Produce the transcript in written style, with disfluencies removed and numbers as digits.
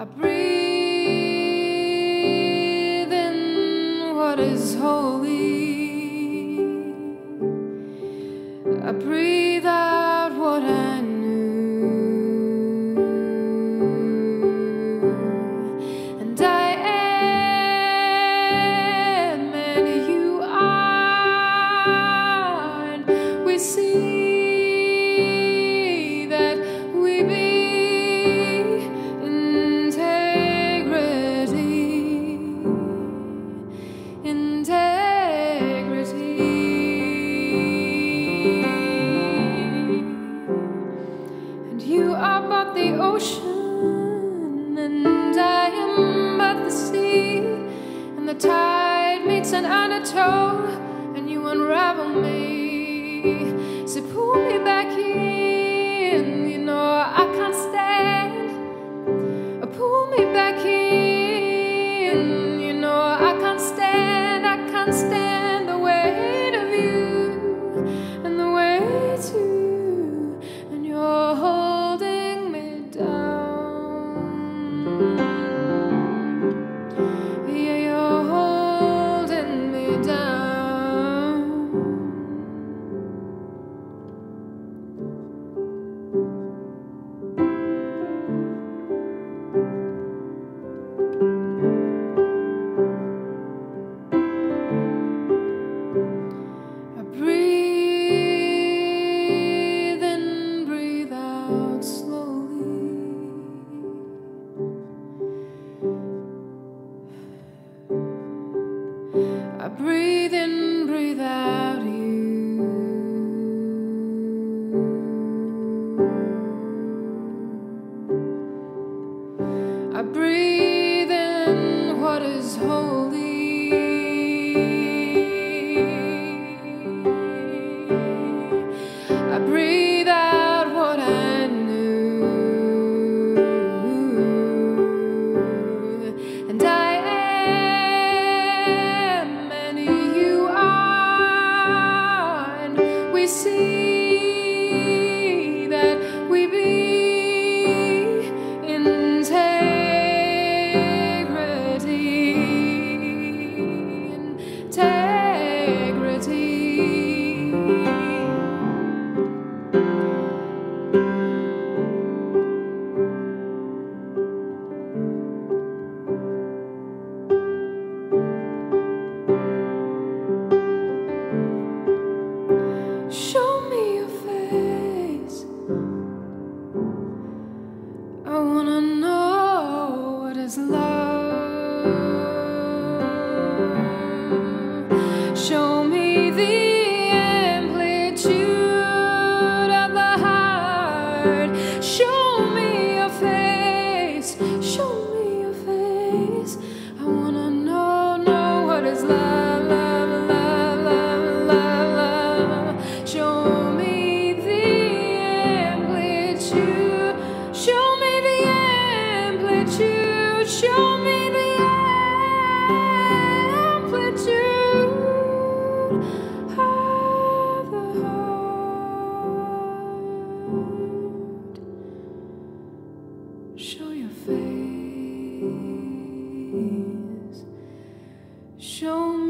I breathe in what is holy. I breathe out what I knew, and I am, and you are, and we see that we be you are but the ocean, and I am but the sea, and the tide meets an undertow, and you unravel me. So pull me back in, you know I can't stand. Pull me back in, you know I can't stand. I can't stand the weight of you, and the weight too, and your holding me down. Yeah, you're holding me down. I breathe in, breathe out slowly. I breathe in, breathe out you. I breathe in what is holy. I breathe out what I knew, and I am, and you are, and we see that we be integrity. Show me your face. I wanna know what is love. Show me the amplitude of the heart. Show me your face. Show me your face. I wanna know what is love, love, love, love, love, love. Show me the amplitude. Show me the amplitude. Show me the amplitude of the heart. Show your face. Show me